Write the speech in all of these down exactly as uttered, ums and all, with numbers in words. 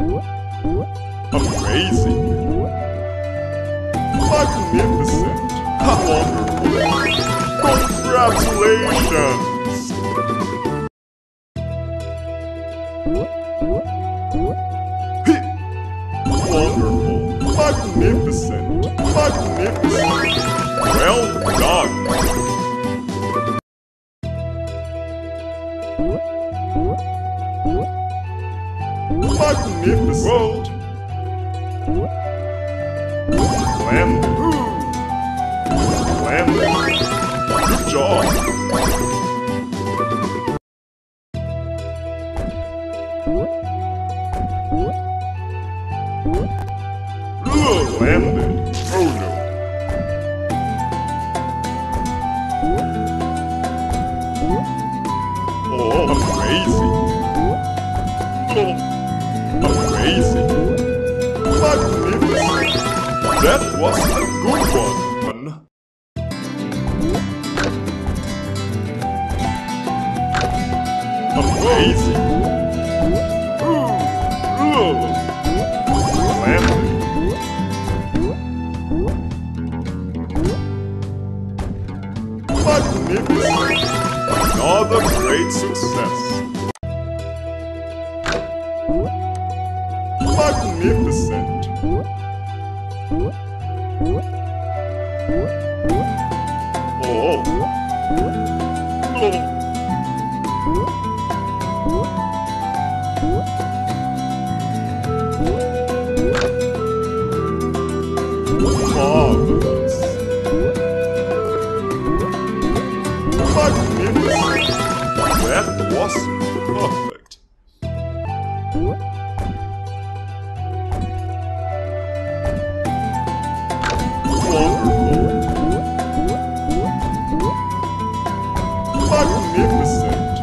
Amazing! Magnificent! Wonderful! Congratulations! Wonderful! Magnificent! Magnificent! Well done! Magnificent! Splendid! Splendid! Good job! Splendid! Oh no! Oh, amazing! Oh, amazing! Magnificent! That was a good one! Amazing! Splendid! Magnificent! Another great success! Magnificent! Oh! Oh! Marvelous! Magnificent! That was perfect! Wonderful! Magnificent!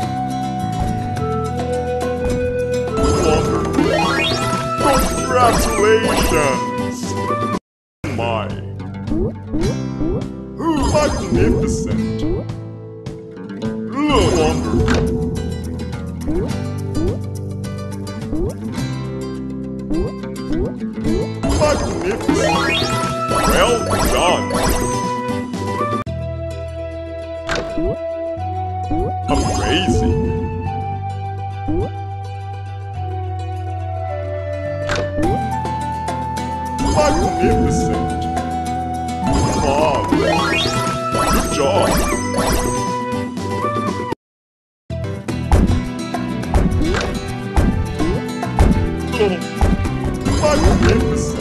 Wonderful! Congratulations! My! Magnificent! Wonderful! Magnificent! Well done! Amazing! Magnificent! Marvelous! Good job! Magnificent!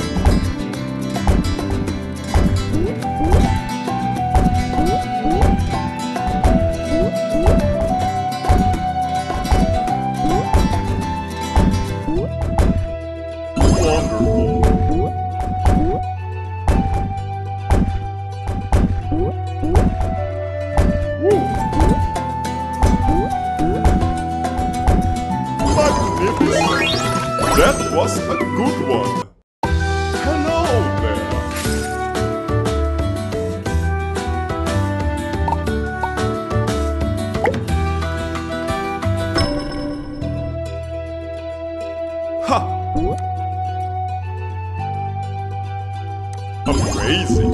That was a good one! Hello there! Ha! Amazing!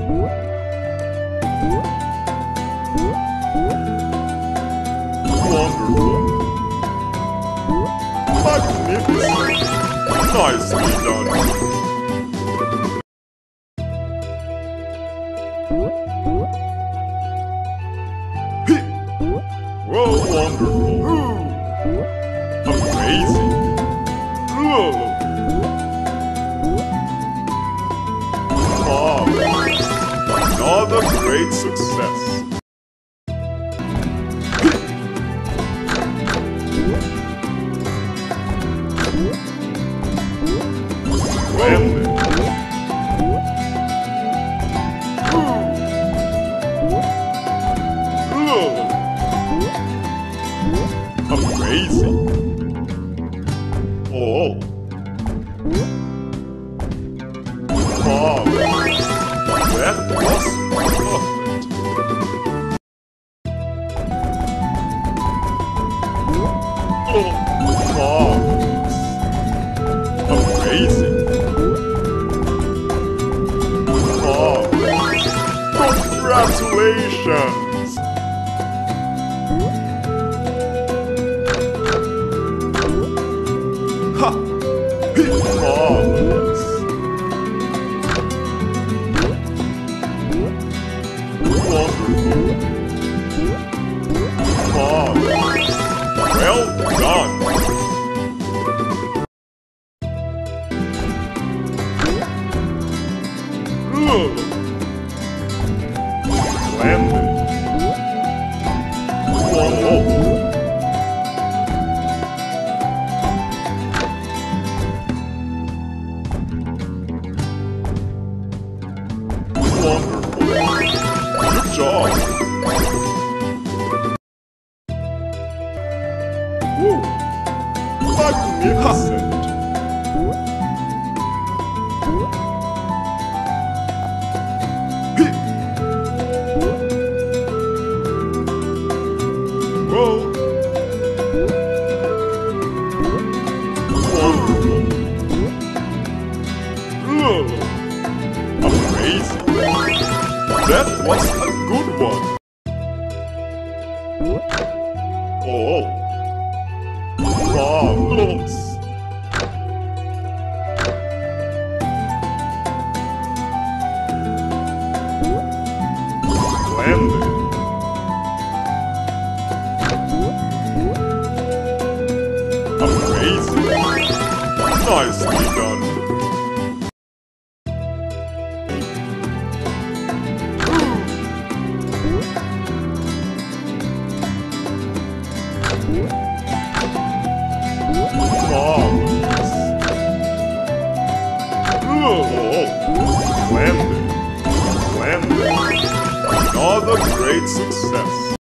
Wonderful! Magnificent! Nicely done! Well, wonderful! Amazing! Marvelous! Another great success! Splendid! Amazing! Oh! Marvelous! That was perfect! Oh! Marvelous! Magnificent. Whoa. Wonderful. Ugh. Amazing. That was a good one. Oh. Problems. Splendid. Amazing. Nicely done. Marvelous. Oh, splendid. Splendid. Another great success.